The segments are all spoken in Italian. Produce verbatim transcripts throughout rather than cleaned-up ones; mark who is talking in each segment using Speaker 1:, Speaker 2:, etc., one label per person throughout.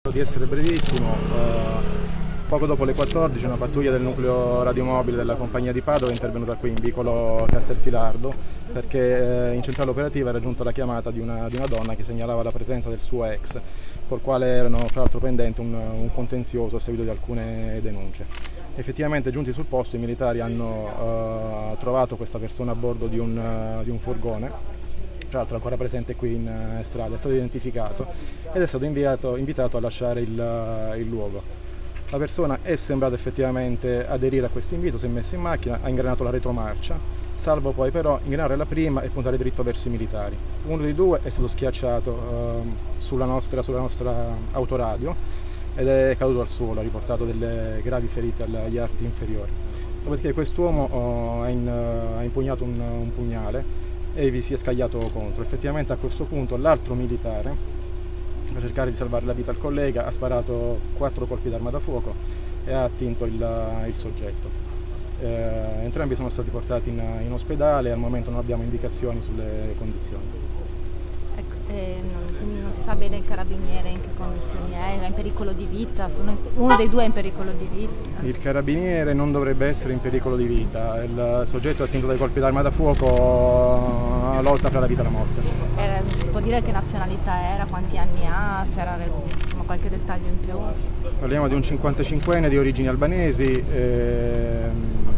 Speaker 1: Di essere brevissimo, eh, poco dopo le quattordici una pattuglia del nucleo radiomobile della compagnia di Padova è intervenuta qui in vicolo Castelfilardo perché eh, in centrale operativa era giunta la chiamata di una, di una donna che segnalava la presenza del suo ex, col quale erano fra l'altro pendente un, un contenzioso a seguito di alcune denunce. Effettivamente giunti sul posto i militari hanno eh, trovato questa persona a bordo di un, uh, di un furgone, tra l'altro ancora presente qui in uh, strada, è stato identificato ed è stato inviato, invitato a lasciare il, uh, il luogo. La persona è sembrata effettivamente aderire a questo invito, si è messa in macchina, ha ingranato la retromarcia, salvo poi però ingranare la prima e puntare dritto verso i militari. Uno dei due è stato schiacciato uh, sulla, nostra, sulla nostra autoradio ed è caduto al suolo, ha riportato delle gravi ferite agli arti inferiori. Dopodiché quest'uomo uh, ha, in, uh, ha impugnato un, un pugnale e vi si è scagliato contro. Effettivamente a questo punto l'altro militare, per cercare di salvare la vita al collega, ha sparato quattro colpi d'arma da fuoco e ha attinto il, il soggetto. Eh, entrambi sono stati portati in, in ospedale e al momento non abbiamo indicazioni sulle condizioni.
Speaker 2: Ecco, eh, non, non si sa bene il carabiniere in che condizioni è, è in pericolo di vita, uno dei due è in pericolo di vita.
Speaker 1: Il carabiniere non dovrebbe essere in pericolo di vita, il soggetto attinto dai colpi d'arma da fuoco lotta fra la vita e la morte.
Speaker 2: Era, si può dire che nazionalità era, quanti anni ha, c'era qualche dettaglio in più?
Speaker 1: Parliamo di un cinquantacinquenne di origini albanesi, ehm,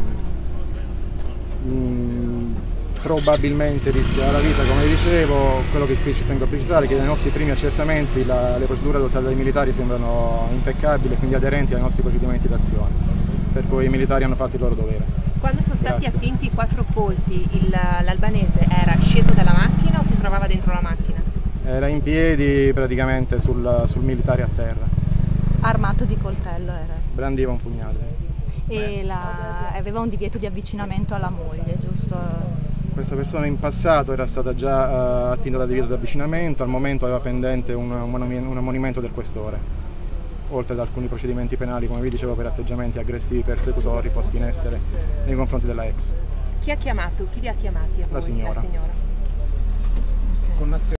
Speaker 1: mh, probabilmente rischia la vita, come dicevo. Quello che qui ci tengo a precisare è che nei nostri primi accertamenti la, le procedure adottate dai militari sembrano impeccabili e quindi aderenti ai nostri procedimenti d'azione, per cui i militari hanno fatto il loro dovere.
Speaker 3: Quando sono stati
Speaker 1: Grazie.
Speaker 3: attinti i quattro colpi, l'albanese era sceso dalla macchina o si trovava dentro la macchina?
Speaker 1: Era in piedi praticamente sul, sul militare a terra.
Speaker 2: Armato di coltello era.
Speaker 1: Brandiva un pugnale.
Speaker 2: E la, aveva un divieto di avvicinamento alla moglie, giusto?
Speaker 1: Questa persona in passato era stata già uh, attinta da divieto di avvicinamento, al momento aveva pendente un, un ammonimento del questore, oltre ad alcuni procedimenti penali, come vi dicevo, per atteggiamenti aggressivi persecutori posti in essere nei confronti della ex.
Speaker 3: Chi ha chiamato? Chi vi ha chiamati a voi?
Speaker 1: La signora.
Speaker 3: La signora.
Speaker 2: Okay.